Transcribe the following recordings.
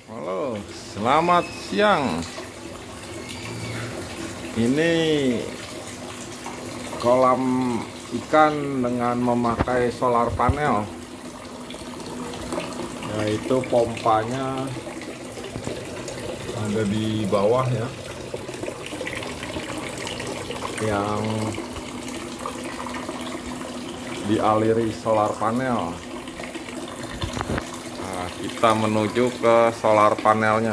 Halo, selamat siang. Ini kolam ikan dengan memakai solar panel, yaitu pompanya ada di bawah ya, yang dialiri solar panel. Nah, kita menuju ke solar panelnya.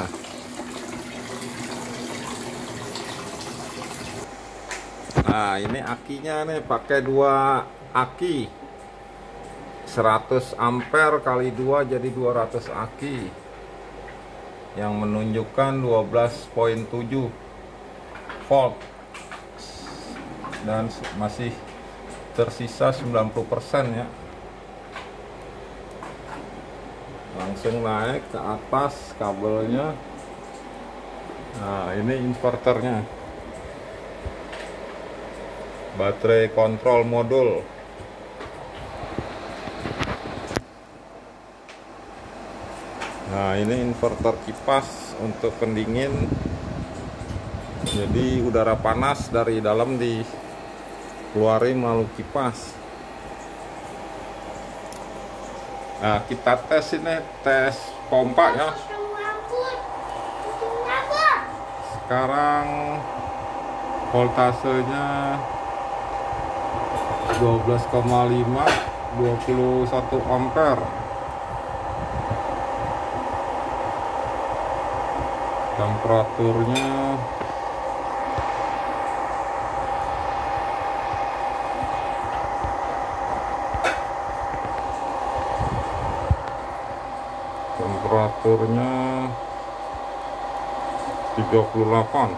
Nah, ini akinya nih, pakai dua aki 100 ampere kali 2 jadi 200 aki yang menunjukkan 12,7 volt dan masih tersisa 90% ya. Langsung naik ke atas kabelnya. Nah, ini inverternya, baterai kontrol modul. Nah, ini inverter kipas untuk pendingin, jadi udara panas dari dalam dikeluarin melalui kipas. Nah, kita tes ini, tes pompa ya. Sekarang voltasenya 12,5, 21 ampere. Temperaturnya temperaturnya 38.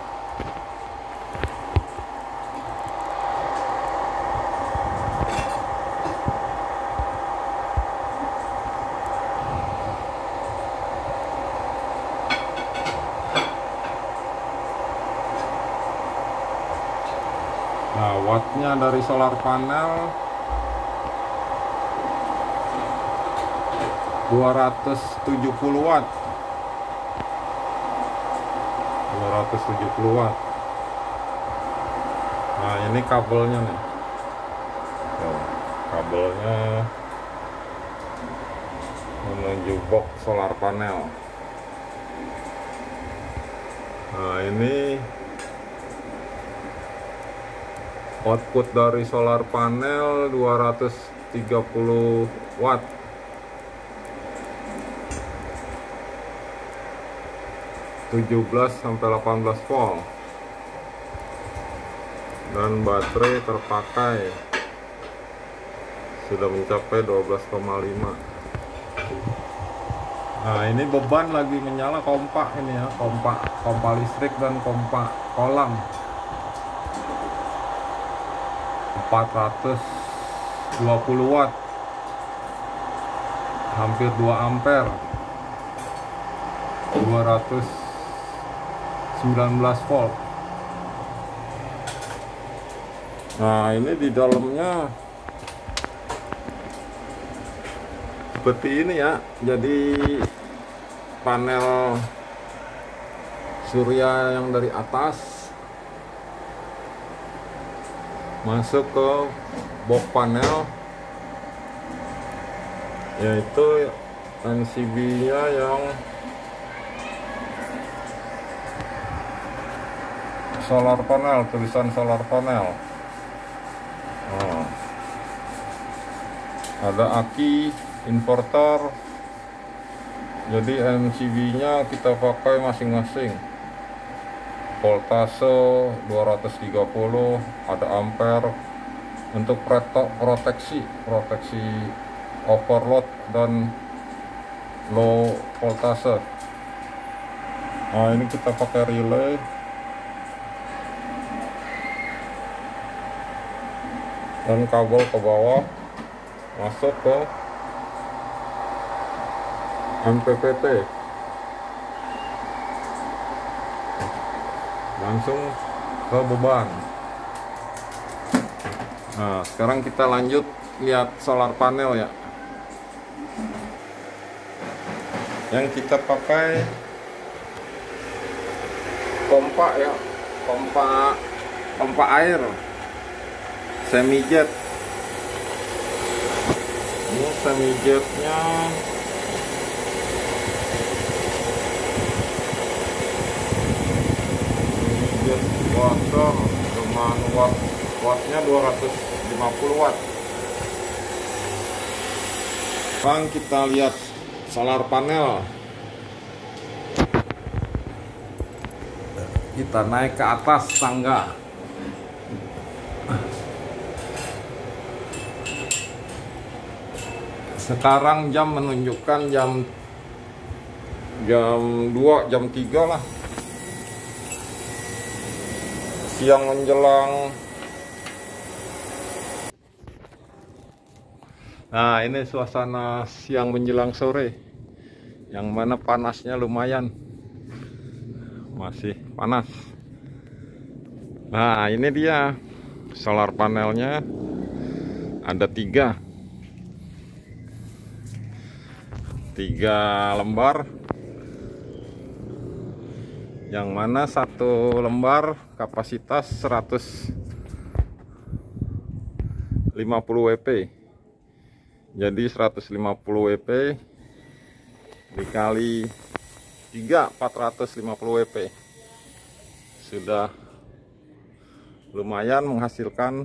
Nah, wattnya dari solar panel 270 watt. 270 watt. Nah, ini kabelnya nih. Tuh, kabelnya menuju box solar panel. Nah, ini output dari solar panel 230 watt. (17 sampai 18 volt). Dan baterai terpakai sudah mencapai 12,5. Nah, ini beban lagi menyala kompak ini ya, kompak listrik dan kompak kolam. 420 watt, hampir 2 ampere, 219 volt. Nah, ini di dalamnya seperti ini ya, jadi panel surya yang dari atas masuk ke box panel, yaitu NCB-nya yang solar panel, tulisan solar panel. Oh, ada aki, inverter, jadi MCB-nya kita pakai masing-masing. Voltase 230, ada ampere untuk proteksi overload dan low voltase. Nah, ini kita pakai relay. Dan kabel ke bawah masuk ke MPPT, langsung ke beban. Nah, sekarang kita lanjut lihat solar panel ya. Yang kita pakai pompa ya, pompa air semi jet. Ini semi jetnya jet water dengan wattnya 250 watt. Sekarang kita lihat solar panel. Kita naik ke atas tangga. Sekarang jam menunjukkan jam 2, jam 3 lah. Siang menjelang. Nah, ini suasana siang menjelang sore, yang mana panasnya lumayan, masih panas. Nah, ini dia solar panelnya, ada 3 lembar, yang mana 1 lembar kapasitas 150 WP. Jadi 150 WP dikali 3, 450 WP. Sudah lumayan menghasilkan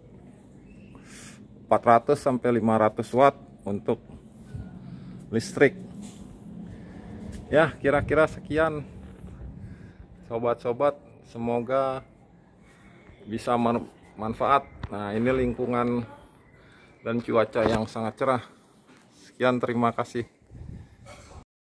400 sampai 500 watt untuk listrik. Ya, kira-kira sekian sobat-sobat, semoga bisa manfaat. Nah, ini lingkungan dan cuaca yang sangat cerah. Sekian, terima kasih.